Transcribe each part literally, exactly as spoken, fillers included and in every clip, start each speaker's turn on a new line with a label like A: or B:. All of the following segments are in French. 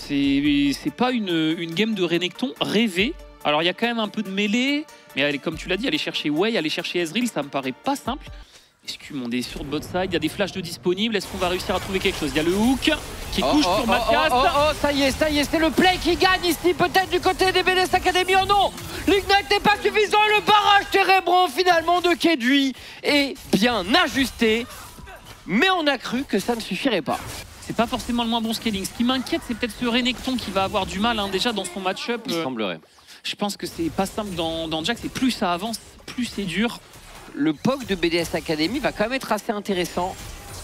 A: c'est pas une, une game de Renekton rêvée. Alors il y a quand même un peu de mêlée, mais elle, comme tu l'as dit, aller chercher Wei, aller chercher Ezreal, ça me paraît pas simple. Escume, on est sur le bot side, il y a des flashs de disponibles, est-ce qu'on va réussir à trouver quelque chose? Il y a le hook qui
B: oh,
A: touche
B: oh,
A: sur
B: oh,
A: Mathias.
B: Oh, oh, oh, ça y est, ça y est, c'est le play qui gagne ici, peut-être du côté des B D S Academy. Oh non, l'ignite n'est pas suffisant, le barrage Térébrant finalement de Kedui est bien ajusté, mais on a cru que ça ne suffirait pas.
A: C'est pas forcément le moins bon scaling. Ce qui m'inquiète, c'est peut-être ce Renekton qui va avoir du mal hein, déjà dans son match-up.
B: Il
A: euh,
B: semblerait.
A: Je pense que c'est pas simple dans, dans Jax, et plus ça avance, plus c'est dur.
B: Le P O C de B D S Academy va quand même être assez intéressant.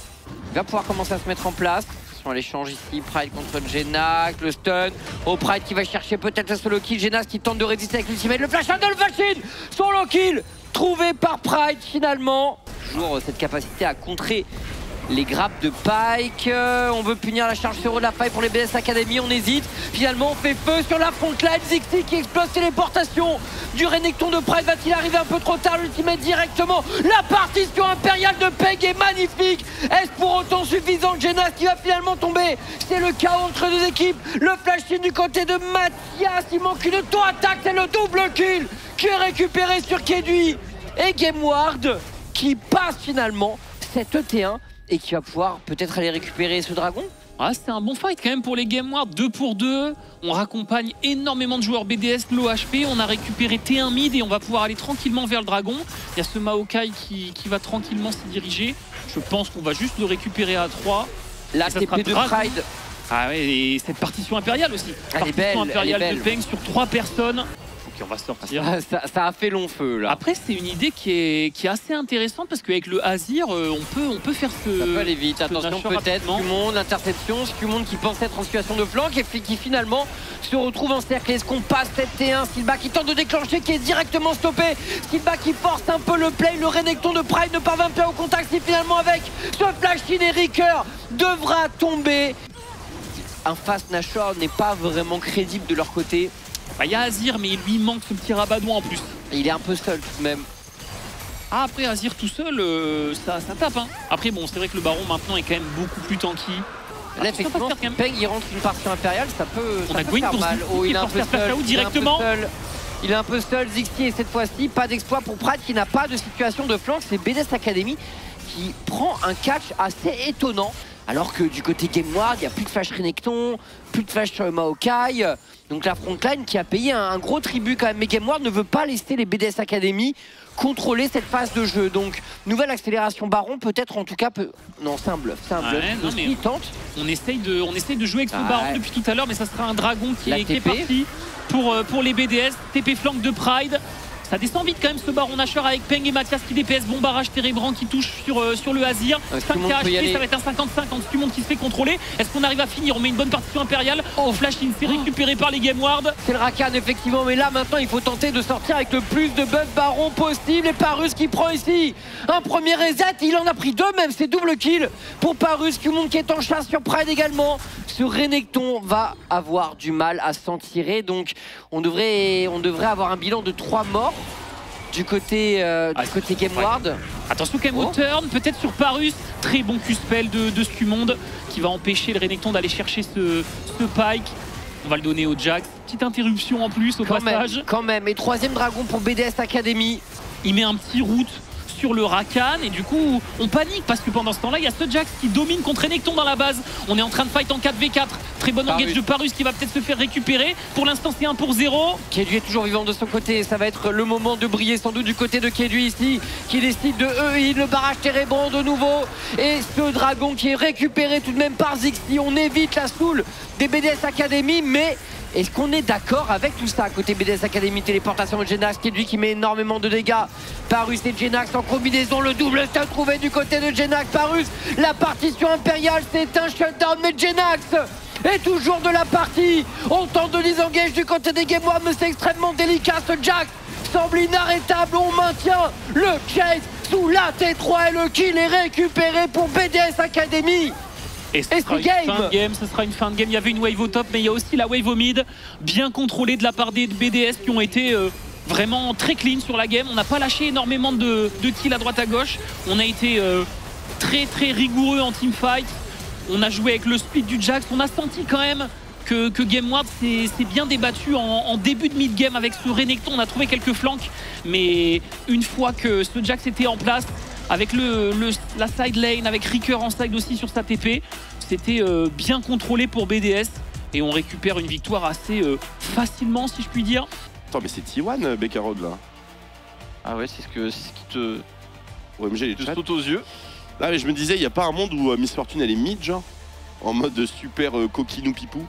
B: Il va pouvoir commencer à se mettre en place. Sur l'échange ici, Pride contre Genax, le stun. Oh, Pride qui va chercher peut-être le solo kill. Genax qui tente de résister avec l'ultimate. Le flash de Machine, solo kill trouvé par Pride finalement. Toujours cette capacité à contrer les grappes de Pyke. Euh, on veut punir la charge sur de la faille pour les B D S Academy. On hésite. Finalement, on fait feu sur la frontline. Zixi qui explose téléportation du Renekton de Pride. Va-t-il arriver un peu trop tard? L'ultimate directement. La partition impériale de Peg est magnifique. Est-ce pour autant suffisant? Genax qui va finalement tomber. C'est le chaos entre deux équipes. Le flash in du côté de Mathias. Il manque une auto-attaque. C'est le double kill qui est récupéré sur Kedui. Et Gameward qui passe finalement cette E T un. Et qui va pouvoir peut-être aller récupérer ce dragon.
A: Ah, c'est un bon fight quand même pour les Gameward, deux pour deux. On raccompagne énormément de joueurs B D S low H P. On a récupéré T un mid et on va pouvoir aller tranquillement vers le dragon. Il y a ce Maokai qui, qui va tranquillement s'y diriger. Je pense qu'on va juste le récupérer à trois.
B: La T P de Pride.
A: Ah ouais, et cette partition impériale aussi.
B: Elle
A: partition
B: est belle,
A: impériale
B: elle est
A: de
B: belle.
A: Peng sur trois personnes. Ok, on va sortir.
B: Ça, ça, ça a fait long feu là.
A: Après, c'est une idée qui est, qui est assez intéressante parce qu'avec le Azir, euh, on, peut, on peut faire ce.
B: Ça peut aller vite.
A: ce
B: Attention,
A: Nashor
B: peut-être.
A: rapidement.
B: Skumond, l'interception. Skumond qui pense être en situation de flanc et qui finalement se retrouve encerclé. Est-ce qu'on passe cette T un? Skillback qui tente de déclencher, qui est directement stoppé. Skillback qui force un peu le play. Le Renekton de Pride ne parvient pas au contact. Si finalement, avec ce flash in, et Ricker devra tomber. Un fast Nashor n'est pas vraiment crédible de leur côté.
A: Bah, il y a Azir, mais il lui manque ce petit rabat-doigt en plus.
B: Il est un peu seul tout de même.
A: Ah, après Azir tout seul, euh, ça, ça tape. Hein. Après, bon, c'est vrai que le baron maintenant est quand même beaucoup plus tanky.
B: Là, effectivement, Peng il rentre une partie impériale, ça peut,
A: On
B: ça
A: a
B: peut
A: Gwyn
B: faire
A: pour
B: mal.
A: Zixi
B: Oh,
A: qui
B: il est un
A: force
B: peu
A: la flash
B: seul.
A: out directement.
B: Il est un peu seul. Il est un peu seul, Zixi, et cette fois-ci, pas d'exploit pour Pride qui n'a pas de situation de flanc. C'est B D S Academy qui prend un catch assez étonnant. Alors que du côté Gameward, il n'y a plus de flash Renekton, plus de flash Maokai. Donc la frontline qui a payé un, un gros tribut quand même. Mais Gameward ne veut pas laisser les B D S Academy contrôler cette phase de jeu. Donc nouvelle accélération baron, peut-être en tout cas... Peut... Non, c'est un bluff. C'est un bluff.
A: Ouais, non, mais
B: il tente.
A: On essaye, de, on essaye de jouer avec ce
B: Ah,
A: baron
B: ouais.
A: depuis tout à l'heure, mais ça sera un dragon qui,
B: La
A: est, qui est
B: T P.
A: parti pour, euh, pour les B D S. T P flank de Pride. Ça descend vite quand même ce baron Nashor avec Peng et Mathias qui D P S. Bon barrage Térébrant qui touche sur, euh, sur le Azir.
B: Euh,
A: cinq
B: Skumond
A: K
B: peut y
A: H P,
B: aller.
A: ça va être un cinquante cinquante. Skumond qui se fait contrôler. Est-ce qu'on arrive à finir? On met une bonne partition impériale. Oh, flash in, c'est récupéré par les Gameward.
B: C'est le Rakan effectivement, mais là maintenant il faut tenter de sortir avec le plus de buff baron possible. Et Parus qui prend ici un premier reset, il en a pris deux même, c'est double kill pour Parus. Skumond qui est en chasse sur Pride également. Ce Renekton va avoir du mal à s'en tirer, donc on devrait, on devrait avoir un bilan de trois morts du côté, euh,
A: Ah,
B: du côté Gameward.
A: Attention quand même
B: Oh.
A: au turn, peut-être sur Parus. Très bon Q-spell de, de Skumond qui va empêcher le Renekton d'aller chercher ce, ce Pyke. On va le donner au Jax. Petite interruption en plus au
B: Quand
A: passage.
B: même, quand même. Et troisième dragon pour B D S Academy.
A: Il met un petit route sur le Rakan et du coup on panique parce que pendant ce temps là il y a ce Jax qui domine contre Renekton dans la base. On est en train de fight en quatre v quatre. Très bon engage de Parus qui va peut-être se faire récupérer. Pour l'instant c'est un pour zéro.
B: Kedui est toujours vivant de son côté. Ça va être le moment de briller sans doute du côté de Kedui ici, qui décide de E-heal le barrage Térébrant de nouveau. Et ce dragon qui est récupéré tout de même par Zixi. On évite la soul des B D S Academy, mais est-ce qu'on est d'accord avec tout ça? Côté B D S Academy, téléportation de Genax, Kedui qui met énormément de dégâts. Parus et Genax en combinaison, le double stun trouvé du côté de Genax. Parus, la partition impériale, c'est un shutdown, mais Genax est toujours de la partie. On tente de disengage du côté des Gameward, mais c'est extrêmement délicat. Ce Jax semble inarrêtable. On maintient le chase sous la T trois et le kill est récupéré pour B D S Academy.
A: Et ce sera une fin de game, ce sera une fin de game. Il y avait une wave au top, mais il y a aussi la wave au mid, bien contrôlée de la part des B D S qui ont été euh, vraiment très clean sur la game. On n'a pas lâché énormément de, de kills à droite à gauche. On a été euh, très très rigoureux en teamfight. On a joué avec le speed du Jax. On a senti quand même que, que GameWard s'est bien débattu en, en début de mid-game avec ce Renekton. On a trouvé quelques flanks, mais une fois que ce Jax était en place, avec le, le, la side lane, avec Ricker en side aussi sur sa T P, c'était euh, bien contrôlé pour B D S. Et on récupère une victoire assez euh, facilement, si je puis dire.
C: Attends, mais c'est T un, Bekarod, là.
D: Ah ouais, c'est ce, que, ce qui te,
C: O M G, les
D: te
C: chats.
D: saute aux yeux.
C: Ah, mais je me disais, il n'y a pas un monde où euh, Miss Fortune, elle est mid, genre en mode super euh, coquinou pipou.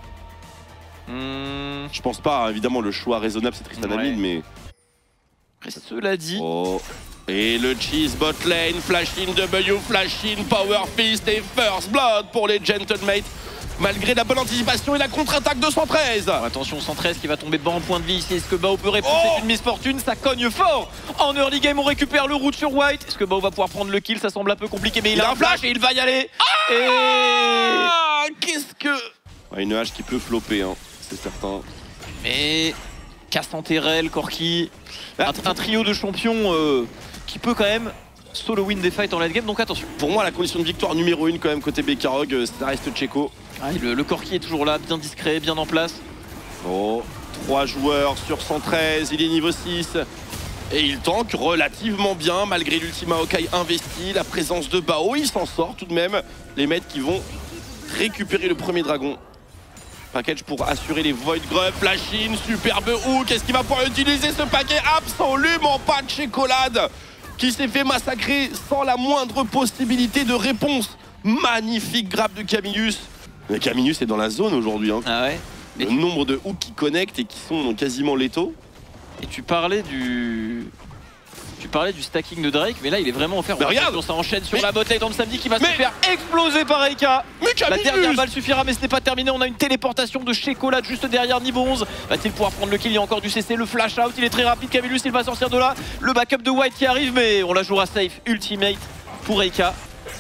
D: Mmh.
C: Je pense pas, hein, évidemment, le choix raisonnable, c'est Tristana
D: Ouais.
C: mid, mais...
D: Après, cela dit,
C: Oh. Et le cheese bot lane, flash in W, flash in, power fist et first blood pour les Gentlemates. Malgré la bonne anticipation et la contre-attaque de cent treize.
D: oh, attention, cent treize qui va tomber bas en point de vie ici. Est-ce que Bao peut répondre?
C: Oh,
D: c'est une Miss Fortune, ça cogne fort. En early game, on récupère le route sur White. Est-ce que Bao va pouvoir prendre le kill? Ça semble un peu compliqué, mais il, il a un flash, flash et il va y aller.
C: Ah,
D: et...
C: ah qu'est-ce que... Ouais, une hache qui peut flopper, hein, c'est certain.
D: Mais Cassanterel, Corki, un, un trio de champions euh, qui peut quand même solo win des fights en late game, donc attention.
C: Pour moi, la condition de victoire numéro une quand même côté Bekarog, ça reste Tcheko.
D: Ah, le, le Corki est toujours là, bien discret, bien en place.
C: Oh, trois joueurs sur cent treize, il est niveau six. Et il tank relativement bien malgré l'Ultima Maokai investi, la présence de Bao, il s'en sort tout de même. Les maîtres qui vont récupérer le premier dragon. Package pour assurer les Void Grub, Flashin, superbe hook. Est-ce qu'il va pouvoir utiliser ce paquet? Absolument pas de Checolade qui s'est fait massacrer sans la moindre possibilité de réponse. Magnifique grab de Camillus. Mais Camillus est dans la zone aujourd'hui, hein.
D: Ah ouais.
C: Le
D: Et
C: nombre de hooks qui connectent et qui sont quasiment létaux.
D: Et tu parlais du... Tu parlais du stacking de Drake, mais là il est vraiment offert.
C: Mais regarde,
D: ça enchaîne sur
C: mais...
D: la botlane dans le samedi qui va
C: mais...
D: se faire exploser par Eika.
C: Mais
D: la dernière balle suffira, mais ce n'est pas terminé. On a une téléportation de Checolade juste derrière niveau onze. Va-t-il pouvoir prendre le kill? Il y a encore du C C, le flash out, il est très rapide. Camillus, il va sortir de là. Le backup de White qui arrive, mais on la jouera safe. Ultimate pour Eika.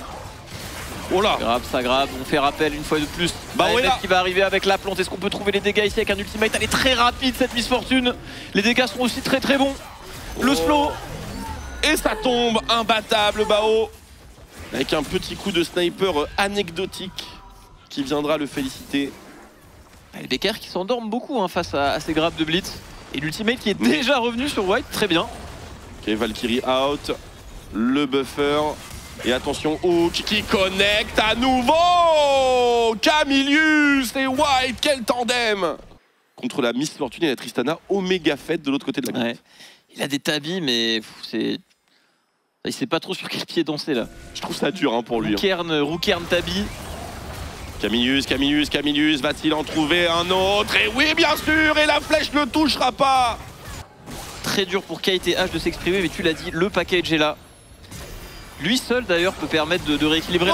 C: Oh là,
D: Grab, ça grab, on fait rappel une fois de plus.
C: Bah ouais, là.
D: Qui va arriver avec la plante. Est-ce qu'on peut trouver les dégâts ici avec un ultimate? Elle est très rapide cette Miss Fortune. Les dégâts sont aussi très très bons. Le
C: oh.
D: slow.
C: Et ça tombe, imbattable Bao. Avec un petit coup de sniper anecdotique qui viendra le féliciter.
D: Les Becker qui s'endorment beaucoup hein, face à, à ces grabs de Blitz. Et l'ultimate qui est Mais... déjà revenu sur White, très bien.
C: Ok, Valkyrie out. Le buffer. Et attention, Hook qui connecte à nouveau. Camillus et White, quel tandem. Contre la Miss Fortune et la Tristana, Omega Fett de l'autre côté de la carte.
D: Ouais. Il a des tabis, mais c'est... Il sait pas trop sur quel pied danser là.
C: Je trouve ça dur hein, pour lui.
D: Rookern, hein. Rookern tabi.
C: Camillus, Camillus, Camillus, va-t-il en trouver un autre? Et oui, bien sûr, et la flèche ne touchera pas.
D: Très dur pour K T H de s'exprimer, mais tu l'as dit, le package est là. Lui seul d'ailleurs peut permettre de, de rééquilibrer
C: oh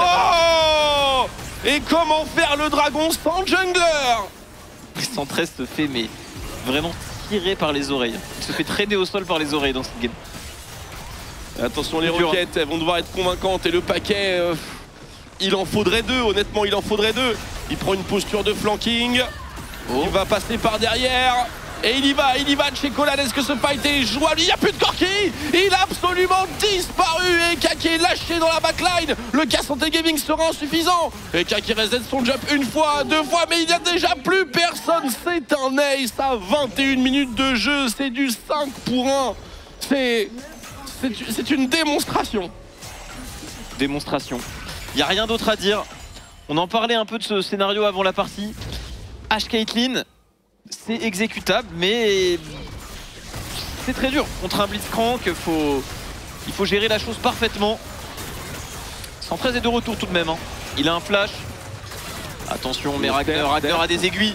D: la...
C: Et comment faire le dragon sans jungler?
D: cent treize se fait mais vraiment tiré par les oreilles. Il se fait traîner au sol par les oreilles dans cette game.
C: Attention, les roquettes, elles vont devoir être convaincantes et le paquet, euh, il en faudrait deux, honnêtement, il en faudrait deux. Il prend une posture de flanking, oh. Il va passer par derrière et il y va, il y va de chez Colade. Est-ce que ce fight est jouable? Il n'y a plus de Corki, il a absolument disparu. Et Kaki est lâché dans la backline. Le casse anti-gaming sera insuffisant. Et Kaki reset son jump une fois, deux fois, mais il n'y a déjà plus personne. C'est un ace à vingt et une minutes de jeu, c'est du cinq pour un. C'est... C'est une démonstration.
D: Démonstration. Il n'y a rien d'autre à dire. On en parlait un peu de ce scénario avant la partie. H. Caitlyn, c'est exécutable, mais c'est très dur. Contre un Blitzcrank, faut... il faut gérer la chose parfaitement. cent treize est de retour tout de même. Hein. Il a un flash. Attention, mais Ragnar, Ragnar a des aiguilles.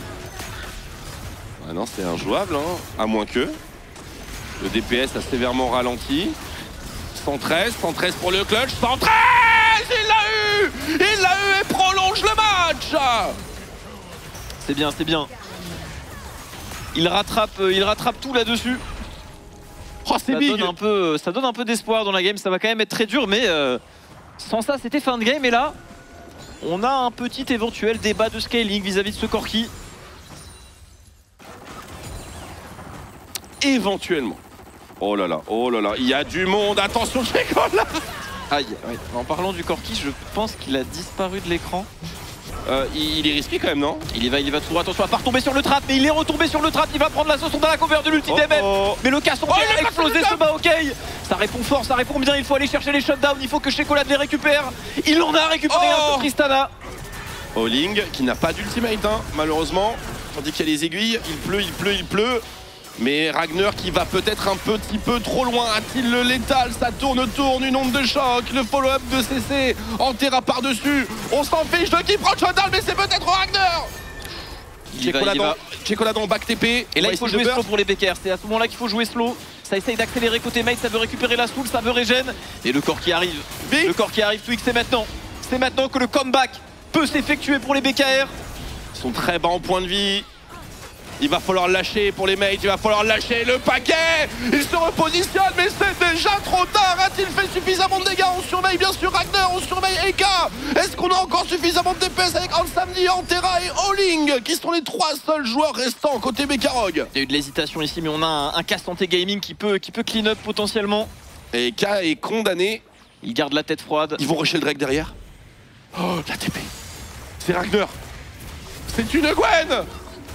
C: Ah non, c'est injouable, hein. À moins que. Le D P S a sévèrement ralenti. cent treize, cent treize pour le clutch. cent treize, il l'a eu. Il l'a eu et prolonge le match.
D: C'est bien, c'est bien. Il rattrape, il rattrape tout là-dessus.
C: Oh, c'est big.
D: Donne un peu, ça donne un peu d'espoir dans la game. Ça va quand même être très dur, mais euh, sans ça, c'était fin de game. Et là, on a un petit éventuel débat de scaling vis-à-vis de ce Corki.
C: Éventuellement. Oh là là, oh là là, il y a du monde, attention, c'est quoi là?
D: Aïe, ouais. En parlant du Corki, je pense qu'il a disparu de l'écran.
C: euh, il, il est risqué quand même, non?
D: Il y va, il y va tout droit, attention à pas retomber sur le trap, mais il est retombé sur le trap, il va prendre la sauce dans la cover de l'ulti
C: Oh,
D: D M F.
C: oh.
D: Mais le casson
C: Oh,
D: qui
C: il
D: a
C: a
D: explosé
C: passé
D: ce bas, ok. Ça répond fort, ça répond bien, il faut aller chercher les shutdowns, il faut que Chocolat les récupère. Il en a récupéré
C: Oh.
D: un sur Tristana.
C: Oling qui n'a pas d'ultimate, hein, malheureusement. Tandis qu'il y a les aiguilles, il pleut, il pleut, il pleut. Mais Ragnar qui va peut-être un petit peu trop loin. A-t-il le létal? Ça tourne, tourne, une onde de choc. Le follow-up de C C. Antera par-dessus. On s'en fiche de qui prend le shutdown, mais c'est peut-être Ragnar.
D: Il va, il va.
C: Checolat dans back T P.
D: Et là
C: On va
D: il faut
C: essayer de
D: jouer slow
C: burst.
D: pour les B K R, c'est à ce moment là qu'il faut jouer slow. Ça essaye d'accélérer côté mate, ça veut récupérer la soul, ça veut régène. Et le corps qui arrive,
C: Vite.
D: le corps qui arrive, Twix, c'est maintenant. C'est maintenant que le comeback peut s'effectuer pour les B K R.
C: Ils sont très bas en point de vie. Il va falloir lâcher pour les mates, il va falloir lâcher le paquet. Il se repositionne, mais c'est déjà trop tard. A-t-il fait suffisamment de dégâts? On surveille bien sûr Ragnar, on surveille Eka. Est-ce qu'on a encore suffisamment de D P S avec Ansamni, Antera et Oling, qui sont les trois seuls joueurs restants côté Bekarog?
D: Il y a eu de l'hésitation ici, mais on a un, un cas santé gaming qui peut, qui peut clean up potentiellement.
C: Et Eka est condamné.
D: Il garde la tête froide.
C: Ils vont rusher le Drake derrière. Oh, la T P. C'est Ragnar. C'est une Gwen.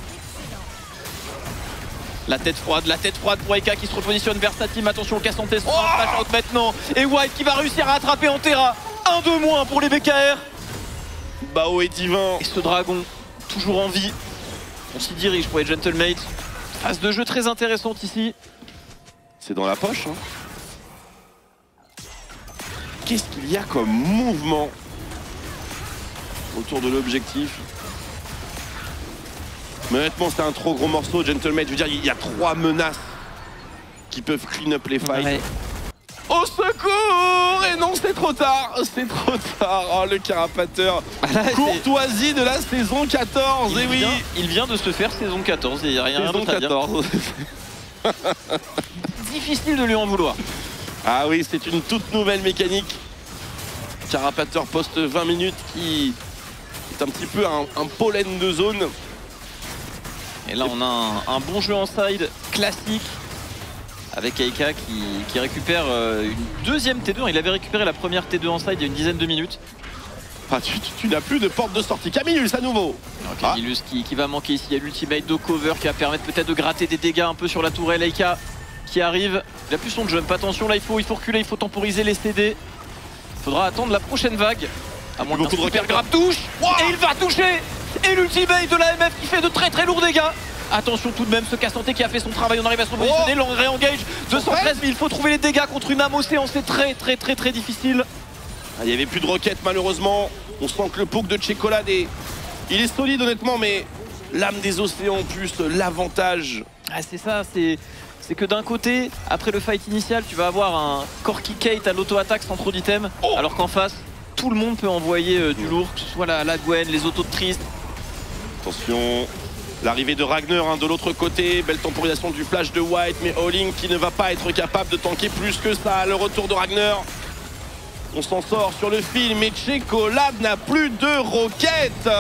D: La tête froide, la tête froide pour Eka qui se repositionne vers sa team. Attention, le cas santé sera
C: Oh
D: un flash out maintenant. Et White qui va réussir à attraper Antera. Un de moins pour les B K R.
C: Bao est divin.
D: Et ce dragon, toujours en vie. On s'y dirige pour les Gentlemates. Phase de jeu très intéressante ici.
C: C'est dans la poche. Hein. Qu'est-ce qu'il y a comme mouvement autour de l'objectif? Mais honnêtement, c'est un trop gros morceau, Gentleman. Je veux dire, il y a trois menaces qui peuvent clean up les fights.
D: Ouais.
C: Au secours! Et non, c'est trop tard. C'est trop tard. Oh, le carapateur.
D: Là,
C: Courtoisie de la saison quatorze.
D: il,
C: Et oui.
D: vient, il vient de se faire saison quatorze. Il n'y a rien
C: Saison
D: d'autre à dire.
C: quatorze.
D: Difficile de lui en vouloir.
C: Ah oui, c'est une toute nouvelle mécanique. Carapateur poste vingt minutes qui est un petit peu un, un pollen de zone.
D: Et là, on a un, un bon jeu en side classique avec Eka qui, qui récupère euh, une deuxième T deux. Il avait récupéré la première T deux en side il y a une dizaine de minutes.
C: Ah, tu, tu- tu n'as plus de porte de sortie. Camillus à nouveau. Ah.
D: Camillus qui, qui va manquer ici. Il y a l'ultimate de cover qui va permettre peut-être de gratter des dégâts un peu sur la tourelle. Eka qui arrive. Il a plus son jump. Attention, là, il faut, il faut reculer, il faut temporiser les C D. Il faudra attendre la prochaine vague. À moins
C: Beaucoup
D: qu'un
C: de
D: super
C: requêtes.
D: grab touche.
C: Wow.
D: Et il va toucher. Et l'ultimate de la M F qui fait de très très lourds dégâts. Attention tout de même, ce Cassanté qui a fait son travail, on arrive à se repositionner,
C: Oh.
D: l'on réengage deux cent treize, mais il faut trouver les dégâts contre une âme océan, c'est très très très très difficile.
C: Ah, il n'y avait plus de roquettes malheureusement. On sent que le poke de Checolade est... Il est solide honnêtement, mais l'âme des océans plus l'avantage.
D: Ah, c'est ça, c'est c'est que d'un côté, après le fight initial, tu vas avoir un Corki Kate à l'auto-attaque sans trop d'items,
C: Oh.
D: alors qu'en face, tout le monde peut envoyer euh, du lourd, que ce soit la, la Gwen, les autos de Trist.
C: Attention, l'arrivée de Ragnar hein, de l'autre côté, belle temporisation du flash de White, mais Oling qui ne va pas être capable de tanker plus que ça. Le retour de Ragnar. On s'en sort sur le fil, mais Checolade n'a plus de roquettes.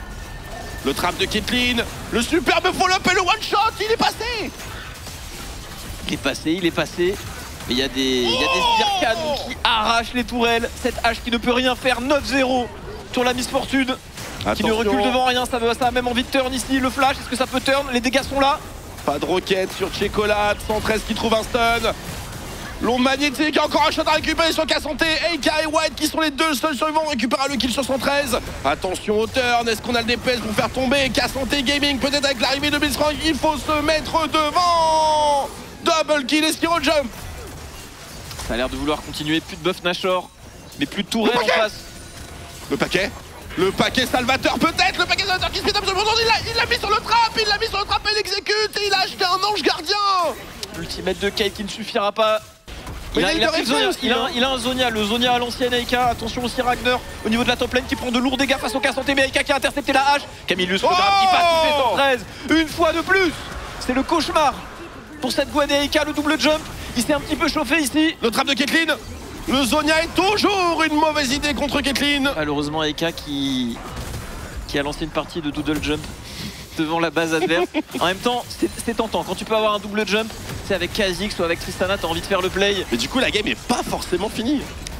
C: Le trap de Caitlyn, le superbe follow-up et le one-shot, il est passé.
D: Il est passé, il est passé. Mais il y a des, il y a des
C: Oh.
D: spear canons qui arrachent les tourelles. Cette hache qui ne peut rien faire, neuf zéro sur la Miss Fortune. Qui ne recule devant rien, ça, veut, ça a même envie de turn ici. Le flash, est-ce que ça peut turn? Les dégâts sont là.
C: Pas de roquette sur Checolade, cent treize qui trouve un stun. L'onde magnétique, encore un shot à récupérer sur Cassanté. Eka et White qui sont les deux seuls survivants, récupèrent le kill sur cent treize. Attention au turn, est-ce qu'on a le D P S pour faire tomber Cassanté Gaming? Peut-être avec l'arrivée de Blitzcrank, il faut se mettre devant. Double kill et Spiro Jump.
D: Ça a l'air de vouloir continuer, plus de buff Nashor, mais plus de tourelle en
C: paquet.
D: face.
C: Le paquet Le paquet salvateur peut-être. Le paquet salvateur qui se fait absolument. Il l'a il l'a mis sur le trap. Il l'a mis sur le trap et il l'exécute. Et il a acheté un ange gardien.
D: L'ultimate de Kate qui ne suffira pas. Il
C: Mais
D: a,
C: il
D: il a
C: a
D: pris le
C: refait
D: Zonia.
C: aussi,
D: Il a,
C: hein.
D: un- il a un Zonia, le Zonia à l'ancienne Aika. Attention aussi Ragnar au niveau de la top lane qui prend de lourds dégâts face au Cassanté, mais Aika qui a intercepté la hache. Camillus
C: Oh
D: le grab qui passe toucher cent treize. Une fois de plus. C'est le cauchemar pour cette Gwen et Aika, le double jump. Il s'est un petit peu chauffé ici.
C: Le trap de Caitlyn. Le Zonia est toujours une mauvaise idée contre Caitlyn.
D: Malheureusement Aika qui, qui a lancé une partie de double jump devant la base adverse. En même temps, c'est c'est tentant. Quand tu peux avoir un double jump, c'est avec Kha'Zix ou avec Tristana, t'as envie de faire le play.
C: Mais du coup, la game est pas forcément finie.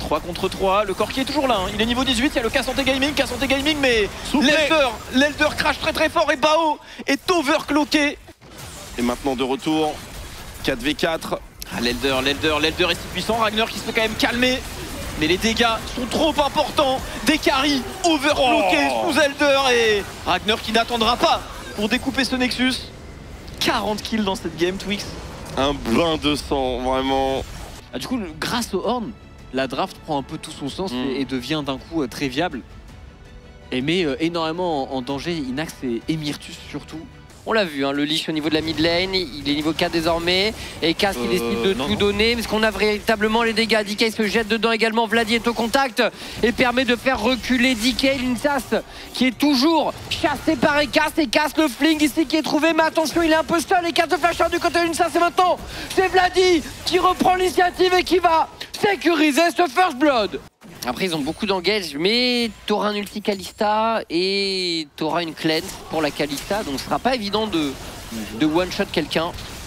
D: trois contre trois, le corps qui est toujours là, hein. Il est niveau dix-huit, il y a le K-Santé Gaming, K-Santé Gaming, mais
C: Soufflé.
D: l'Elder, l'Elder crache très très fort et Bao est overclocké.
C: Et maintenant de retour, quatre v quatre.
D: Ah, l'Elder, l'Elder, l'Elder est si puissant, Ragnar qui se fait quand même calmer. Mais les dégâts sont trop importants. Des carries overclockés
C: Oh.
D: sous Elder et Ragnar qui n'attendra pas pour découper ce Nexus. quarante kills dans cette game, Twix.
C: Un bain de sang, vraiment.
E: Ah, du coup, le- grâce au Horn, la draft prend un peu tout son sens
B: Mm.
E: et, et devient d'un coup euh, très viable. Et met euh, énormément en, en danger Inax et, et Myrtus surtout.
B: On l'a vu, hein, le leash au niveau de la mid lane, il est niveau quatre désormais. Et Cass il
D: Euh,
B: décide de
D: non,
B: tout
D: non.
B: donner, parce qu'on a véritablement les dégâts. D K se jette dedans également, Vladi est au contact et permet de faire reculer D K. Linsas qui est toujours chassé par Ekas. Ekas le fling ici qui est trouvé, mais attention, il est un peu seul. Ekas de flasher du côté de Linsas et maintenant c'est Vladi qui reprend l'initiative et qui va sécuriser ce first blood. Après ils ont beaucoup d'engage, mais t'auras un ulti Kalista et t'auras une cleanse pour la Kalista, donc ce sera pas évident de, de one-shot quelqu'un.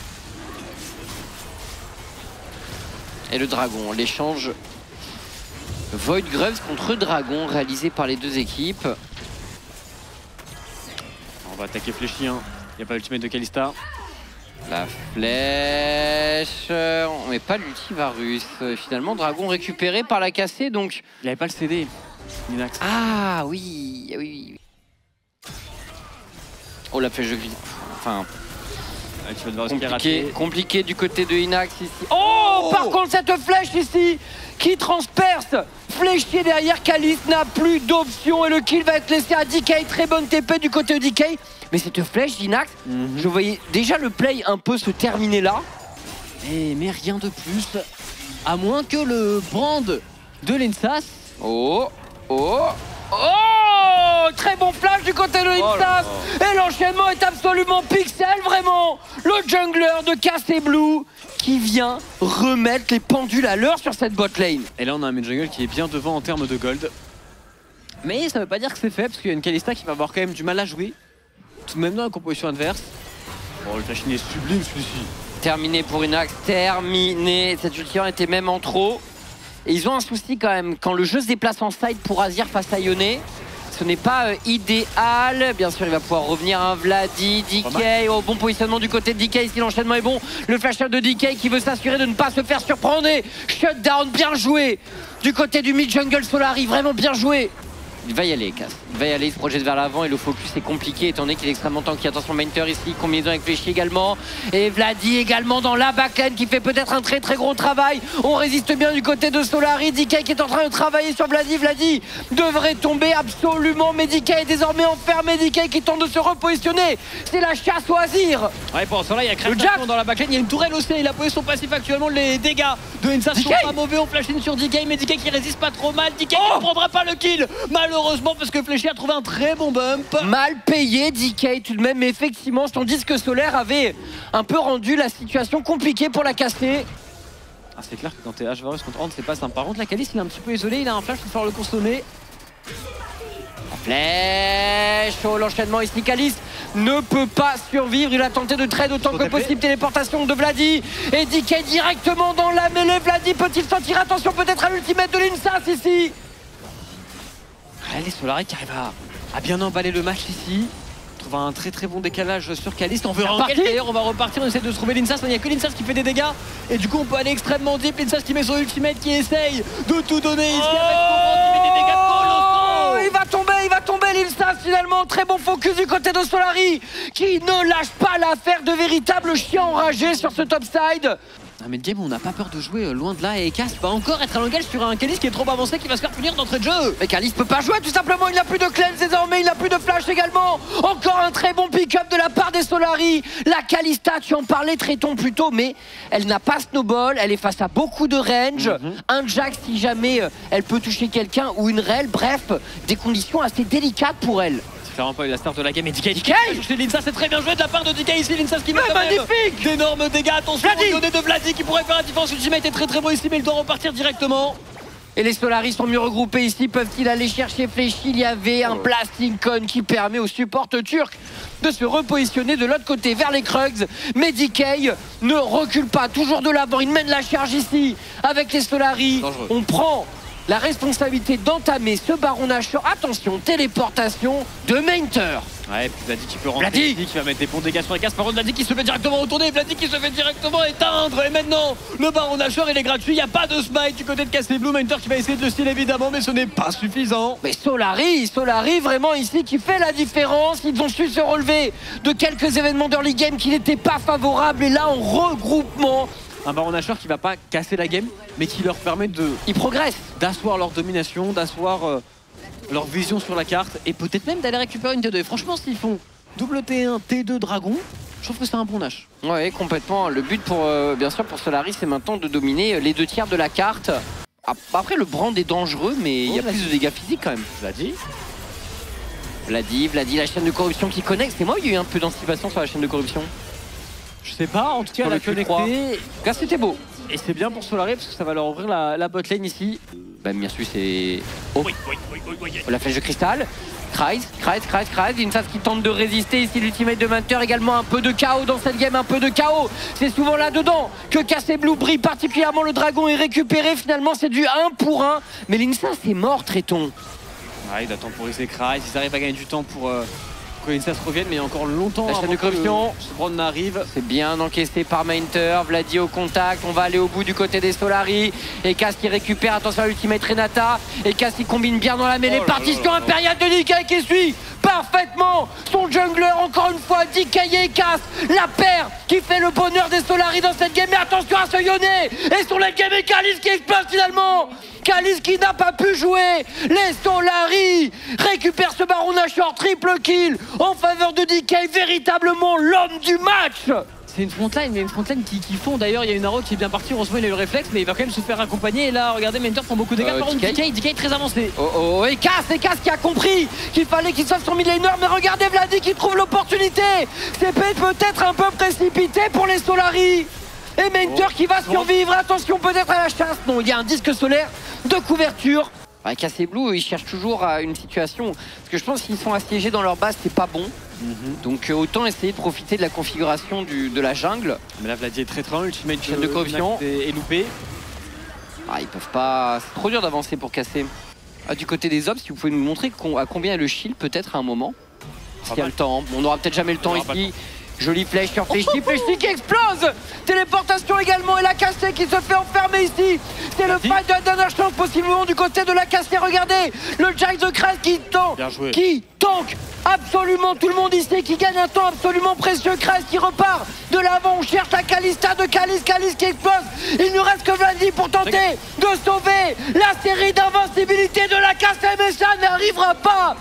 B: Et le dragon, l'échange Void Grubs contre Dragon réalisé par les deux équipes.
E: On va attaquer Fléchi, hein. Il n'y a pas l'ultimate de Kalista.
B: La flèche, euh, on met pas l'ulti Varus. Euh, Finalement Dragon récupéré par la cassée, donc...
E: Il n'avait pas le C D, Inax.
B: Ah oui, oui, oui. Oh la flèche de vie. Enfin,
E: Ah, tu vas devoir se faire
B: compliqué,
E: rater.
B: compliqué du côté de Inax ici. Oh, par contre cette flèche ici qui transperce. Fléchier derrière, Kalis n'a plus d'option et le kill va être laissé à D K. Très bonne T P du côté de D K. Mais cette flèche d'Inax,
E: Mhm.
B: je voyais déjà le play un peu se terminer là.
E: Et, mais rien de plus. À moins que le brand de Linsas.
B: Oh, oh, oh, très bon flash du côté de Linsas. Et l'enchaînement est absolument pixel, vraiment. Le jungler de Cass et Blue qui vient remettre les pendules à l'heure sur cette bot lane.
E: Et là, on a un mid-jungle qui est bien devant en termes de gold. Mais ça veut pas dire que c'est fait, parce qu'il y a une Kalista qui va avoir quand même du mal à jouer. Tout de même dans la composition adverse. Bon, le flashing est sublime celui-ci.
B: Terminé pour Inax, terminé. Cette ulti était même en trop. Et ils ont un souci quand même. Quand le jeu se déplace en side pour Azir face à Yone, ce n'est pas euh, idéal. Bien sûr, il va pouvoir revenir un Vladi, D K. Au bon positionnement du côté de D K. Ici, l'enchaînement est bon. Le flash out de D K qui veut s'assurer de ne pas se faire surprendre. Et shutdown, bien joué. Du côté du mid-jungle Solari, vraiment bien joué. Il va y aller, Cass. Il va y aller, il se projette vers l'avant et le focus est compliqué étant donné qu'il est extrêmement tanky. Attention, Mainter ici, combinaison avec Fléchi également. Et Vladi également dans la backlane qui fait peut-être un très très gros travail. On résiste bien du côté de Solari. D K qui est en train de travailler sur Vladi. Vladi devrait tomber absolument. Mais D K est désormais enfermé. D K qui tente de se repositionner. C'est la chasse au Azir.
E: Ouais, pour ça là, il y a
B: Le
E: Crash
B: Jack.
E: dans la backline. Il y a une tourelle aussi. Il a posé son passif actuellement. Les dégâts de Linsas sont
B: D K.
E: pas mauvais. On flash in sur D K, mais D K qui résiste pas trop mal. D K
B: Oh.
E: qui ne prendra pas le kill. Malheureusement, parce que Fléchi a trouvé un très bon bump.
B: Mal payé D K tout de même, mais effectivement son disque solaire avait un peu rendu la situation compliquée pour la casser.
E: Ah, c'est clair que quand t'es H Varus contre Horn, c'est pas simple. Par contre, la Kalis, il est un petit peu isolé. Il a un flash, il va falloir le consommer.
B: Flèche, oh l'enchaînement ici, Kalis ne peut pas survivre, il a tenté de trade autant
E: Faut
B: que
E: taper.
B: possible, téléportation de Vladi et D K directement dans la mêlée. Vladi peut-il sentir, attention peut-être à l'ultimate de Linsas ici.
E: Allez, Solari qui arrive à, à bien emballer le match ici. On trouve un très très bon décalage sur Kalis. On verra en
B: reparti.
E: quel d'ailleurs, on va repartir, on essaie de trouver Linsas. Il n'y a que Linsas qui fait des dégâts. Et du coup, on peut aller extrêmement deep. Linsas qui met son ultimate, qui essaye de tout donner ici avec son brand, qui met des dégâts
B: Oh,
E: colossaux.
B: il va tomber, il va tomber Linsas finalement. Très bon focus du côté de Solari qui ne lâche pas l'affaire, de véritables chiens enragés sur ce topside.
E: Ah, mais le game, on n'a pas peur de jouer euh, loin de là. Et Cass va encore être à l'engage sur un Kalis qui est trop avancé, qui va se faire punir d'entrée de jeu.
B: Mais Kalis peut pas jouer tout simplement, il n'a plus de cleanse désormais, il n'a plus de flash également. Encore un très bon pick-up de la part des Solari. La Kalista, tu en parlais très tôt plus tôt, mais elle n'a pas snowball, elle est face à beaucoup de range.
E: Mhm.
B: Un Jack si jamais euh, elle peut toucher quelqu'un ou une Rel, bref, des conditions assez délicates pour elle.
E: C'est clairement pas eu la start de la game. Et D K,
B: D K.
E: touché Linsas, c'est très bien joué de la part de D K ici. Linsas qui met
B: Mais
E: quand même
B: magnifique.
E: d'énormes dégâts. Attention,
B: Vladi.
E: au de Vladi qui pourrait faire la différence. Ultimate est très très beau ici, mais il doit repartir directement.
B: Et les Solari sont mieux regroupés ici. Peuvent-ils aller chercher Fléchi? Il y avait un blasting con qui permet aux supports turcs de se repositionner de l'autre côté vers les Krugs. Mais D K ne recule pas, toujours de l'avant. Il mène la charge ici avec les Solari.
E: Dangereux.
B: On prend la responsabilité d'entamer ce Baron Nashor. Attention, téléportation de Mainter.
E: Ouais, puis Vladi qui peut rentrer
B: Vladi
E: ici, qui va mettre des ponts de dégâts sur les cases. Par contre, Vladi qui se fait directement retourner, Vladi qui se fait directement éteindre. Et maintenant, le Baron Nashor, il est gratuit. Il n'y a pas de smite du côté de Castle Blue. Mainter qui va essayer de le steal évidemment, mais ce n'est pas suffisant.
B: Mais Solari, Solari vraiment ici qui fait la différence. Ils ont su se relever de quelques événements d'early game qui n'étaient pas favorables. Et là, en regroupement,
E: Un Baron Nashor qui va pas casser la game, mais qui leur permet de
B: ils progressent.
E: d'asseoir leur domination, d'asseoir euh, leur vision sur la carte et peut-être même d'aller récupérer une T deux. Et franchement, s'ils font double T un, T deux Dragon, je trouve que c'est un bon Nash.
B: Ouais, complètement. Le but pour, euh, bien sûr, pour Solari, c'est maintenant de dominer les deux tiers de la carte. Après, le Brand est dangereux, mais il y a
E: Oh,
B: plus de dégâts physiques quand même.
E: Vladi.
B: Vladi, Vladi, la chaîne de corruption qui connecte. C'est moi où il y a eu un peu d'anticipation sur la chaîne de corruption.
E: Je sais pas, en tout cas,
B: Sur
E: elle a
B: le Q trois.
E: connecté.
B: Là, c'était beau.
E: Et c'est bien pour Solari parce que ça va leur ouvrir la, la bot lane ici.
B: Bah, Mirsu, c'est. Oh. La flèche de cristal. Kreis, Kreis, Kreis, Kreis. Vinsas qui tente de résister ici. L'ultimate de Mainter également. Un peu de chaos dans cette game, un peu de chaos. C'est souvent là-dedans que Castle Blue brille particulièrement. Le dragon est récupéré. Finalement, c'est du un pour un. Mais l'Insa, c'est mort, Tréton.
E: Ouais, il a temporisé Kreis. Ils arrivent à gagner du temps pour euh, que Insa se revienne, mais il y a encore longtemps
B: La chaîne
E: avant
B: de corruption.
E: que ce Brand n'arrive.
B: C'est bien encaissé par Mainter. Vladi au contact. On va aller au bout du côté des Solari. Et Cass qui récupère. Attention à l'ultimate Renata. Et Cass qui combine bien dans la mêlée.
C: Oh là
B: Partition
C: là là là.
B: impériale de D K qui suit parfaitement son jungler. Encore une fois, D K et Cass. La paire qui fait le bonheur des Solari dans cette game. Mais attention à ce Yone. Et sur la game, et Kalis qui explose finalement. Kalis qui n'a pas pu jouer. Les Solari récupèrent ce Baron Nashor. Triple kill en faveur de D K. Véritablement l'homme du match.
E: C'est une frontline, mais une frontline qui, qui fond. D'ailleurs, il y a une arrow qui est bien partie. Heureusement, il a eu le réflexe, mais il va quand même se faire accompagner. Et là, regardez, Mainter prend beaucoup de dégâts.
B: Euh,
E: Par contre,
B: D K.
E: D K, D K est très avancé.
B: Oh oh, et Cass, et Cass qui a compris qu'il fallait qu'il sauve son mid laner, mais regardez Vladi qui trouve l'opportunité. C'est peut-être un peu précipité pour les Solari. Et Mainter
E: Oh.
B: qui va survivre, attention peut-être à la chasse. Non, il y a un disque solaire de couverture. Ouais, Castle Blue, ils cherchent toujours à une situation, parce que je pense qu'ils sont assiégés dans leur base, c'est pas bon.
E: Mm-hmm.
B: Donc euh, autant essayer de profiter de la configuration du, de la jungle.
E: Mais là, Vladi est très très loin. L'ultimate
B: Chaîne de corruption.
E: est, est loupé.
B: Ah, ils peuvent pas, c'est trop dur d'avancer pour casser. Ah, du côté des hommes, si vous pouvez nous montrer con- à combien est le shield peut-être à un moment. Parce qu'il y a le temps, on n'aura peut-être jamais le temps
E: On aura pas
B: ici. Jolie flèche sur Fleshy, Fleshy qui explose. Téléportation également et la cassée qui se fait enfermer ici. C'est le fight de la dernière chance possiblement du côté de la cassée. Regardez, le Giant de Crest qui tank,
E: Bien joué.
B: qui tank absolument tout le monde ici, qui gagne un temps absolument précieux. Crest qui repart de l'avant. On cherche la Kalista de Kalis, Kalis qui explose. Il ne reste que Vladi pour tenter de sauver la série d'invincibilité de la cassée, mais ça n'arrivera pas.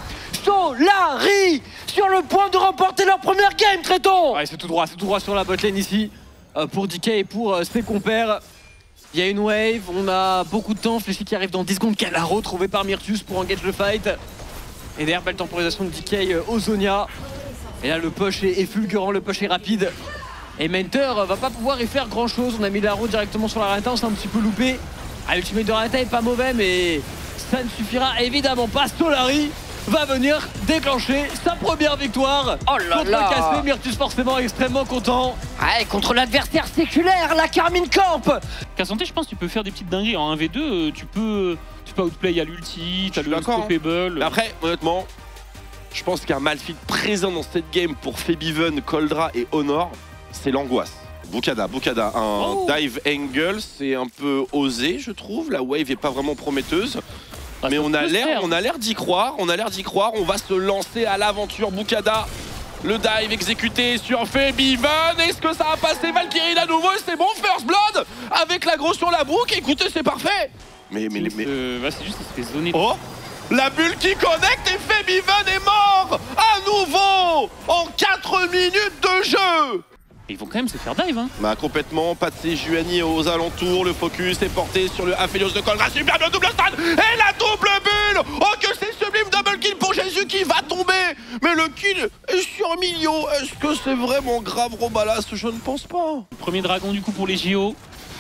B: Solari sur le point de remporter leur première game, Tréton.
E: Ouais, c'est tout droit, c'est tout droit sur la botlane ici euh, pour D K et pour euh, ses compères. Il y a une wave, on a beaucoup de temps. Fleshy qui arrive dans dix secondes, qu'elle a retrouvé par Myrtus pour engage le fight. Et derrière, belle temporisation de D K euh, au Zonia. Et là, le push est, est fulgurant, le push est rapide. Et Mainter euh, va pas pouvoir y faire grand chose. On a mis l'arrow directement sur la Renata, on s'est un petit peu loupé. Ah, l'ultimate de Renata est pas mauvais, mais ça ne suffira évidemment pas. Solari va venir déclencher sa première victoire
B: Oh là
E: contre
B: là.
E: Casper. Myrtus forcément extrêmement content.
B: Ouais, contre l'adversaire séculaire, la Carmine Corp.
A: Cassanté, je pense que tu peux faire des petites dingueries en un v deux. euh, Tu peux, tu peux outplay à l'ulti, t'as
C: suis
A: le
C: d'accord, hein.
A: stoppable.
C: Mais après, honnêtement, je pense qu'il y a un Malphite présent dans cette game pour Febiven, Coldra et Honor, c'est l'angoisse. Bukada, Bukada, un
A: Oh.
C: dive angle, c'est un peu osé, je trouve. La wave est pas vraiment prometteuse.
A: Ah,
C: Mais
A: ça
C: on a
A: peut se
C: l'air,
A: faire.
C: on a l'air d'y croire, on a l'air d'y croire, on va se lancer à l'aventure. Bukada, le dive exécuté sur Febiven. Est-ce que ça va passer? Valkyrie à nouveau, c'est bon, First Blood avec l'aggro sur la boucle. Écoutez, c'est parfait. Mais, mais, mais...
A: Euh, ouais, c'est juste qu'il se fait zoner.
C: Oh, la bulle qui connecte et Febiven est mort à nouveau en quatre minutes de jeu.
A: Et ils vont quand même se faire dive, hein.
C: Bah complètement, pas de Sejuani aux alentours, le focus est porté sur le Aphelios de Coldra, super bien double stun et la double bulle. Oh que c'est sublime, double kill pour Jésus qui va tomber. Mais le kill est sur Milio, est-ce que c'est vraiment grave Robalas? Je ne pense pas.
A: Premier dragon du coup pour les J O.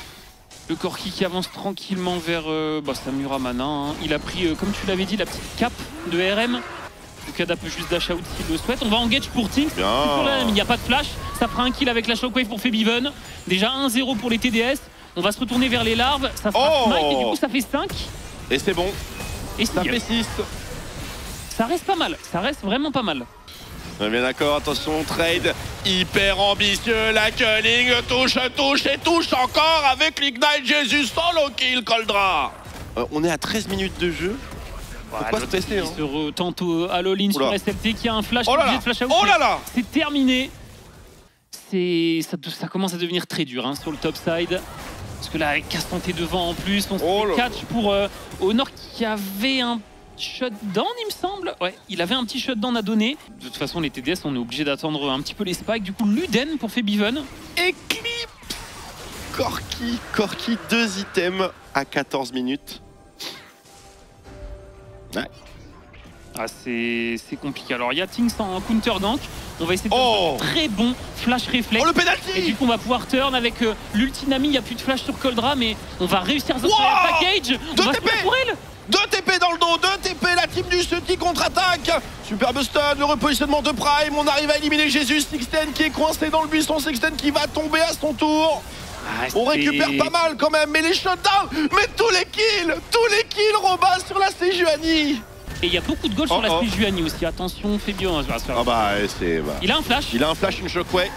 A: Le Corki qui avance tranquillement vers euh, bah, Samura Mana. Hein. Il a pris, euh, comme tu l'avais dit, la petite cape de R M. Bukada peut juste dash out s'il le souhaite. On va engage pour Tinks.
C: Bien.
A: Il n'y a pas de flash. Ça fera un kill avec la shockwave pour Febiven. Déjà un zéro pour les T D S. On va se retourner vers les larves. Ça fera
C: Oh.
A: smite et du coup ça fait cinq.
C: Et c'est bon.
A: Et
C: Ça
A: c'est
C: fait six.
A: Ça reste pas mal, ça reste vraiment pas mal.
C: On est bien d'accord, attention, trade hyper ambitieux, la Culling touche, touche et touche encore avec l'Ignite Jésus solo kill Coldra. Euh, on est à treize minutes de jeu. Pourquoi se tester, hein?
A: Il se retente au Halloween sur S L T qui a un flash,
C: oh là là.
A: de flash out.
C: Oh là là.
A: C'est terminé. C'est ça, ça commence à devenir très dur hein, sur le top side. Parce que là, avec Castanté devant en plus, on se
C: Oh
A: fait catch pour euh, Honor qui avait un shutdown, il me semble. Ouais, il avait un petit shutdown à donner. De toute façon, les T D S, on est obligé d'attendre un petit peu les spikes. Du coup, Luden pour Febiven.
C: Eclipse Corki, Corki, deux items à quatorze minutes. Ouais.
A: Ah, c'est compliqué. Alors, il y a Tinks en counter gank. On va essayer de
C: oh.
A: faire un très bon flash réflexe.
C: Oh, le penalty.
A: Et du coup, on va pouvoir turn avec euh, l'ultinami. Il n'y a plus de flash sur Coldra, mais on va réussir à sortir
C: wow.
A: le package. On
C: deux
A: va
C: T P
A: se pour elle.
C: deux T P dans le dos, deux T P, la team du Sud qui contre-attaque. Superbe stun, le repositionnement de Prime. On arrive à éliminer Jésus. Sixten qui est coincé dans le buisson. Sixten qui va tomber à son tour.
A: Ah,
C: on récupère pas mal quand même, mais les shutdowns, mais tous les kills, tous les kills Robin sur la Sejuani.
A: Et il y a beaucoup de goals
C: oh,
A: sur la
C: oh.
A: Sejuani aussi. Attention, fais bien.
C: Ah bah c'est. Bah.
A: Il a un flash.
C: Il a un flash, une shockwave.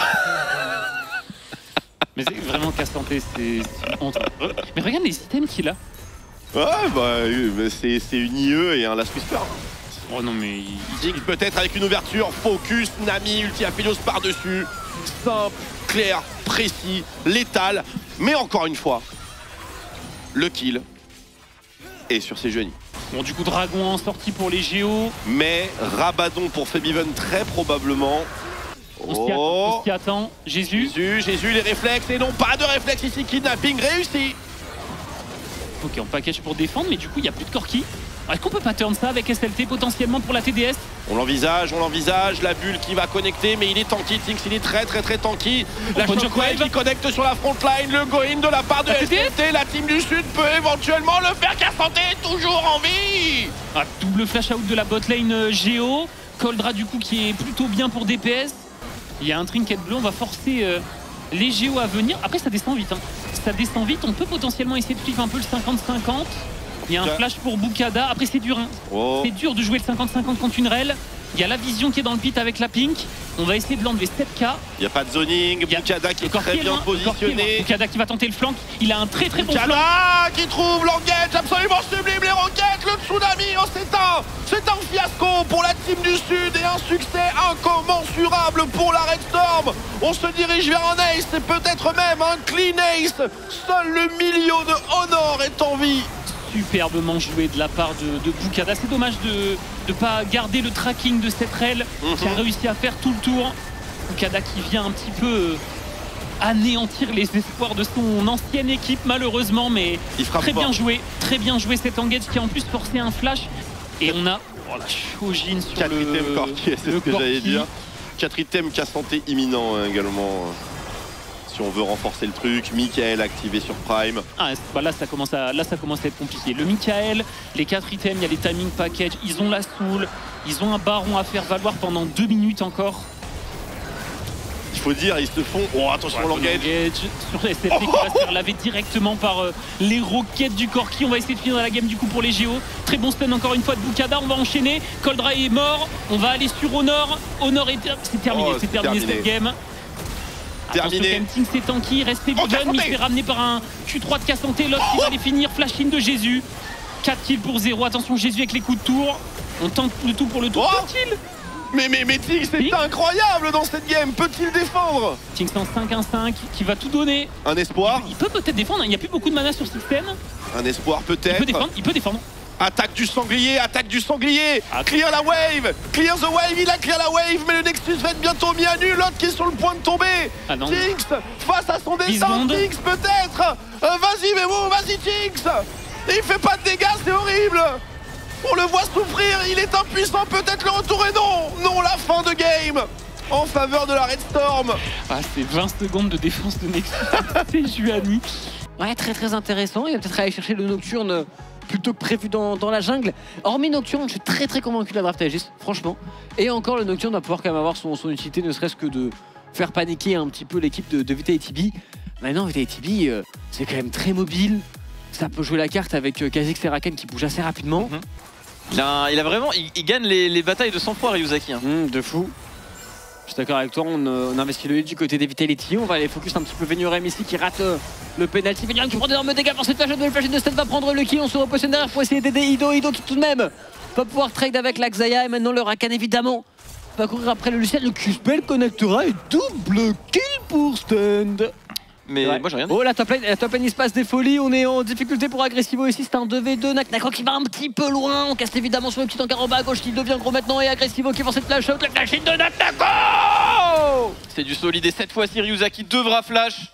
A: Mais c'est vraiment Castanté, c'est honte. Mais regarde les items qu'il a.
C: Ouais, bah c'est une I E et un Last Whisper.
A: Oh non mais...
C: Dig peut-être avec une ouverture, focus, Nami, ulti Aphelios par-dessus. Simple, clair, précis, létal. Mais encore une fois, le kill est sur Sejuani.
A: Bon du coup Dragon en sortie pour les Géos.
C: Mais Rabadon pour Febiven très probablement.
A: On s'y attend, on s'y attend. Jésus.
C: Jésus, Jésus, les réflexes. Et non, pas de réflexe ici, kidnapping réussi.
A: Ok, on package pour défendre, mais du coup il n'y a plus de Corki. Est-ce qu'on peut pas turn ça avec S L T potentiellement pour la T D S?
C: On l'envisage, on l'envisage, la bulle qui va connecter, mais il est tanky, Tinks, il est très très très tanky. La
A: oh,
C: shockwave qui connecte sur la front line, le go-in de la part de S L T, la team du Sud peut éventuellement le faire, Castanté toujours en vie.
A: Ah, double flash out de la bot lane euh, Géo, Coldra du coup qui est plutôt bien pour D P S. Il y a un trinket bleu, on va forcer euh, les Géos à venir. Après ça descend vite, hein. Ça descend vite, on peut potentiellement essayer de suivre un peu le cinquante cinquante. Il y a un flash pour Bukada. Après, c'est dur. Hein. Oh. C'est dur de jouer le cinquante cinquante contre une rel. Il y a la vision qui est dans le pit avec la pink. On va essayer de l'enlever sept K.
C: Il n'y a pas de zoning. Bukada qui est très bien hein. positionné.
A: Bukada qui va tenter le flank. Il a un très très bon flank.
C: Bukada qui trouve l'engage absolument sublime. Les roquettes, le tsunami. Oh, c'est un, c'est un fiasco pour la team du Sud et un succès incommensurable pour la Red Storm. On se dirige vers un ace et peut-être même un clean ace. Seul le milieu de Honor est en vie.
A: Superbement joué de la part de, de Bukada. C'est dommage de ne pas garder le tracking de cette rel mm-hmm. qui a réussi à faire tout le tour. Bukada qui vient un petit peu euh, anéantir les espoirs de son ancienne équipe malheureusement, mais très bien joué, très bien joué cet engage qui a en plus forcé un flash. Et on a oh, la Shojin sur
C: quatre
A: le...
C: items Corki, c'est ce que j'allais dire. quatre items Castanté imminent hein, également. Si on veut renforcer le truc, Michael activé sur Prime.
A: Ah, bah là, ça commence à, là ça commence à être compliqué. Le Michael, les quatre items, il y a les timing package, ils ont la soul, ils ont un baron à faire valoir pendant deux minutes encore.
C: Il faut dire, ils se font... Oh, attention,
A: ouais,
C: l'engage.
A: Sur S L T oh qui va se faire laver directement par euh, les roquettes du Corki. On va essayer de finir la game du coup pour les Géos. Très bon stun encore une fois de Bukada. On va enchaîner. Coldra est mort. On va aller sur Honor. Honor est... C'est terminé,
C: oh,
A: c'est terminé, terminé cette game.
C: Terminé.
A: Attention, c'est tanky, respect oh, Biden, mais il se fait ramener par un Q trois de Castanté. L'autre qui va aller finir, flash in de Jésus. quatre kills pour zéro. Attention, Jésus avec les coups de tour. On tente le tout pour le tour.
C: Oh kill. Mais mais mais Tinks, c'est incroyable dans cette game. Peut-il défendre?
A: Tinks en cinq un cinq qui va tout donner.
C: Un espoir.
A: Il, il peut peut-être défendre. Il n'y a plus beaucoup de mana sur ce système.
C: Un espoir peut-être.
A: Il peut défendre. Il peut défendre.
C: Attaque du sanglier, attaque du sanglier. Ah, clear la wave, clear the wave, il a clear la wave, mais le Nexus va être bientôt mis à nu. L'autre qui est sur le point de tomber. Ah Tinks face à son dessin, Tinks peut-être. Euh, vas-y Memo, vas-y Tinks. Il fait pas de dégâts, c'est horrible. On le voit souffrir, il est impuissant, peut-être le retour et non. Non, la fin de game en faveur de la Red Storm.
A: Ah, c'est vingt secondes de défense de Nexus, c'est Juani.
E: Ouais, très très intéressant. Il va peut-être aller chercher le Nocturne plutôt que prévu dans, dans la jungle. Hormis Nocturne, je suis très très convaincu de la draft Aegis, franchement. Et encore, le Nocturne va pouvoir quand même avoir son, son utilité, ne serait-ce que de faire paniquer un petit peu l'équipe de, de Vitality B. Maintenant, Vitality B, euh, c'est quand même très mobile. ça peut jouer la carte avec euh, Kha'Zix et Rakan qui bougent assez rapidement.
D: Mmh. Il, a, il a vraiment, il, il gagne les, les batailles de sang-froid, Ryuzaki. Hein.
E: Mmh, de fou. Je suis d'accord avec toi, on, euh, on investit le lead du côté des Vitality. On va aller focus un petit peu Venurem ici qui rate euh, le penalty. Venurem qui prend d'énormes dégâts pour cette flash. De flash de Sten va prendre le kill. On se repositionne derrière pour essayer d'aider Ido. Ido qui tout de même va pouvoir trade avec l'Axaya. Et maintenant le Rakan évidemment va courir après le Lucian. Le Q-Spell connectera et double kill pour Stand.
D: Mais
E: ouais.
D: moi j'ai rien dit.
E: Oh la top lane, la top lane il se passe des folies, on est en difficulté pour Agressivo ici, c'est un deux v deux, Nak Nako qui va un petit peu loin, on casse évidemment sur le petit encart en bas à gauche qui devient gros maintenant et Agressivo qui vend cette flash out, la flash in de Nak Nako.
D: C'est du solide et cette fois-ci Ryuzaki devra flash.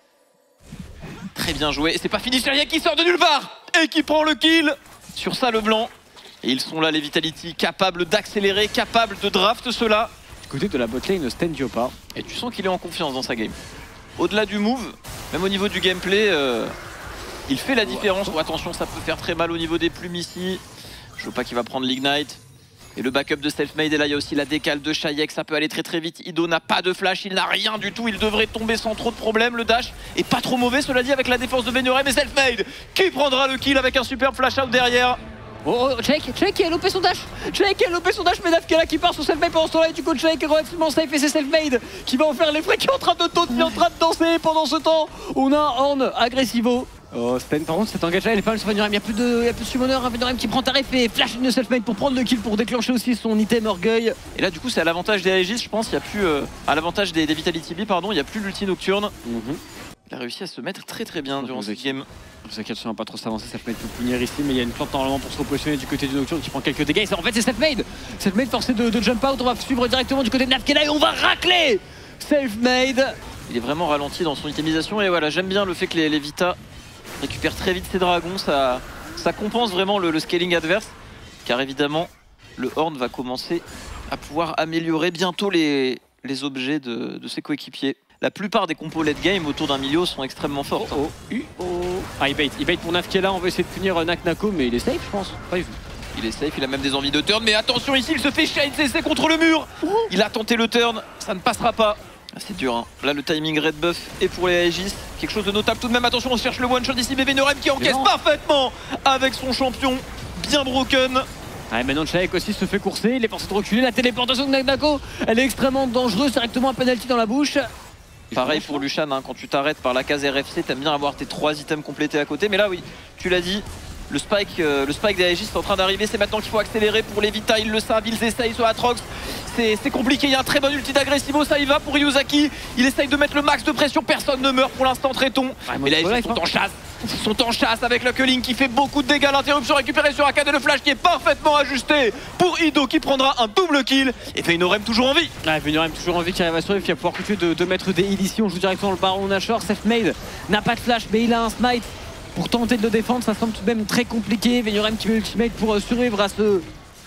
D: Très bien joué, et c'est pas fini, Shaya qui sort de nulle part et qui prend le kill sur ça le blanc. Et ils sont là les Vitality, capables d'accélérer, capables de draft cela.
E: Du côté de la botlane, Sten Diopa.
D: Et tu sens qu'il est en confiance dans sa game. Au-delà du move, même au niveau du gameplay, euh, il fait la différence. Oh, attention, ça peut faire très mal au niveau des plumes ici. Je veux pas qu'il va prendre l'Ignite. Et le backup de Selfmade, et là il y a aussi la décale de Shayek, ça peut aller très très vite. Ido n'a pas de flash, il n'a rien du tout, il devrait tomber sans trop de problèmes. Le dash est pas trop mauvais, cela dit, avec la défense de Venurem et Selfmade qui prendra le kill avec un super flash out derrière.
E: Oh, oh Check, Check qui a lopé son dash, Check qui a lopé son dash, mais Nafkela qui part sur Selfmade pendant ce temps-là, et du coup Check est relativement safe et c'est Selfmade qui va en faire les frais, qui est en train de tauter, qui est en train de danser. Pendant ce temps, on a Horn Agressivo. Oh Sten par contre cet engage là il est pas mal sur Venurem, il n'y a plus de, il y a plus de summoneur, Venurem qui prend tarif et flash une Selfmade pour prendre le kill, pour déclencher aussi son item orgueil.
D: Et là du coup c'est à l'avantage des Aegis, je pense, il y a plus euh, à l'avantage des, des Vitality B, pardon, il n'y a plus l'ulti nocturne.
E: Mm-hmm.
D: Il a réussi à se mettre très très bien durant cette game.
E: Selfmade ne va pas trop s'avancer, Selfmade peut punir ici, mais il y a une plante normalement pour se repositionner du côté du Nocturne qui prend quelques dégâts. En fait c'est Selfmade, Selfmade forcé de, de jump out, on va suivre directement du côté de Nafkela et on va racler Selfmade.
D: Il est vraiment ralenti dans son itemisation et voilà, j'aime bien le fait que les, les Vita récupèrent très vite ses dragons, ça, ça compense vraiment le, le scaling adverse, car évidemment le Horn va commencer à pouvoir améliorer bientôt les, les objets de, de ses coéquipiers. La plupart des compos late game autour d'un milieu sont extrêmement fortes.
E: Oh, oh, oh. Ah, il bait, il bait pour Nafkela, on va essayer de punir Nak Nako, mais il est safe, je pense. Pas vu.
D: Il est safe, il a même des envies de turn, mais attention ici, il se fait shine C C contre le mur. Il a tenté le turn, ça ne passera pas. C'est dur, hein. Là le timing red buff est pour les Aegis. Quelque chose de notable tout de même, attention, on cherche le one shot ici, mais Venurem qui encaisse parfaitement avec son champion, bien broken.
E: Ah, maintenant Shayek aussi se fait courser, il est forcé de reculer, la téléportation de Nak Nako, elle est extrêmement dangereuse, directement un penalty dans la bouche.
D: Pareil pour Lucian, hein, quand tu t'arrêtes par la case R F C, t'aimes bien avoir tes trois items complétés à côté. Mais là, oui, tu l'as dit, le spike, euh, le spike des Aegis est en train d'arriver. C'est maintenant qu'il faut accélérer pour les Vita. Ils le savent, ils essayent sur Atrox. C'est compliqué, il y a un très bon ulti d'Agressivo, ça y va pour Ryuzaki. Il essaye de mettre le max de pression, personne ne meurt pour l'instant, Tréton.
E: Ah,
D: mais là, ils sont en chasse. Ils sont en chasse avec le culling qui fait beaucoup de dégâts. L'interruption récupérée sur Rakan et le flash qui est parfaitement ajusté pour Ido qui prendra un double kill. Et Venurem toujours en vie.
E: Ah, Venurem toujours en vie qui arrive à survivre, qui va pouvoir continuer de, de mettre des heals ici. On joue directement le baron Nashor. Selfmade n'a pas de flash, mais il a un smite pour tenter de le défendre. Ça semble tout de même très compliqué. Venurem qui met l'ultimate pour survivre à ce.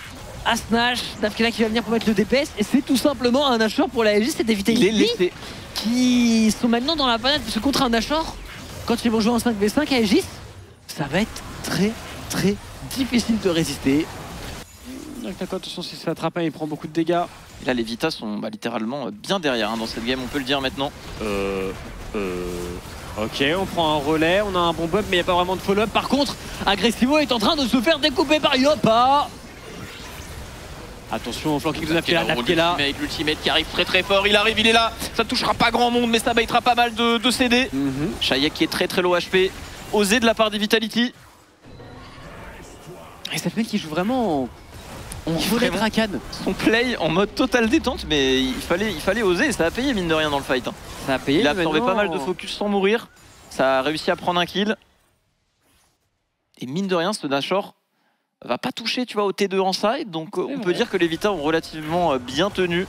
E: à Snash. Nafkela qui va venir pour mettre le D P S. Et c'est tout simplement un Nashor pour la Aegis. C'est des Vitality qui sont maintenant dans la panade. Parce que contre un Nashor, quand ils vont jouer en cinq v cinq à Aegis, ça va être très très difficile de résister. D'accord, attention, si ça attrape, il prend beaucoup de dégâts.
D: Et là, les Vita sont bah, littéralement bien derrière hein, dans cette game, on peut le dire maintenant.
E: Euh. Euh. Ok, on prend un relais, on a un bon bump, mais il n'y a pas vraiment de follow-up. Par contre, Agressivo est en train de se faire découper par Yopa. Attention au flanking de Nafkela, Nafkela.
D: Avec l'ultimate qui arrive très très fort, il arrive, il est là. Ça ne touchera pas grand monde, mais ça baitera pas mal de, de C D. Mm-hmm. Shayek qui est très très low H P. Osé de la part des Vitality.
E: Et cette mec qui joue vraiment en volet de Rakan.
D: Son play en mode total détente, mais il fallait, il fallait oser et ça a payé mine de rien dans le fight. Hein.
E: Ça a payé.
D: Il a absorbé pas mal de focus sans mourir. Ça a réussi à prendre un kill. Et mine de rien, ce Nashor va pas toucher, tu vois, au T deux en side. Donc on vrai. peut dire que les Vita ont relativement bien tenu.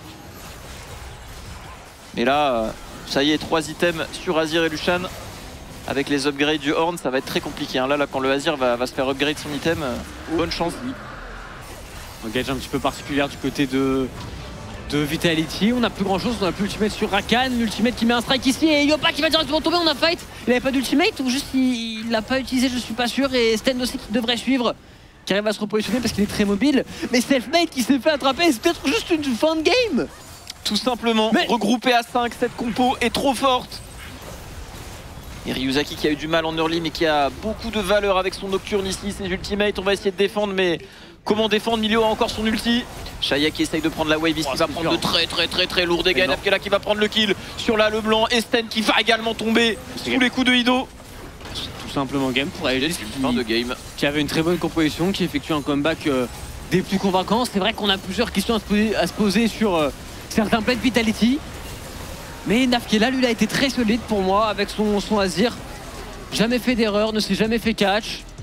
D: Mais là, ça y est, trois items sur Azir et Lucian. Avec les upgrades du Horn, ça va être très compliqué. Hein. Là, là, quand le Azir va, va se faire upgrade son item, euh, bonne chance.
E: Engage un petit peu particulière du côté de, de Vitality. On n'a plus grand chose, on n'a plus l'ultimate sur Rakan. L'ultimate qui met un strike ici et Yopa qui va directement tomber. On a fight. Il n'avait pas d'ultimate ou juste il l'a pas utilisé, je suis pas sûr. Et Sten aussi qui devrait suivre, qui arrive à se repositionner parce qu'il est très mobile. Mais Selfmade qui s'est fait attraper, c'est peut-être juste une fin de game.
D: Tout simplement, mais... regroupé à cinq, cette compo est trop forte. Et Ryuzaki qui a eu du mal en early mais qui a beaucoup de valeur avec son Nocturne ici, ses ultimates. On va essayer de défendre, mais comment défendre? Milio a encore son ulti. Shaya qui essaye de prendre la wave ici,
E: Oh,
D: va
E: c'est
D: prendre
E: dur.
D: de très très très très lourds dégâts.
E: Mais non.
D: Nafkela qui va prendre le kill sur la Leblanc. Esten qui va également tomber sous les coups de Ido.
E: Tout simplement game pour Aegis
D: Fin de
E: qui,
D: game.
E: qui avait une très bonne composition, qui effectue un comeback euh, des plus convaincants. C'est vrai qu'on a plusieurs questions à se poser, à se poser sur euh, certains plays de Vitality. Mais Nafkela, lui, il a été très solide pour moi avec son, son Azir. Jamais fait d'erreur, ne s'est jamais fait catch.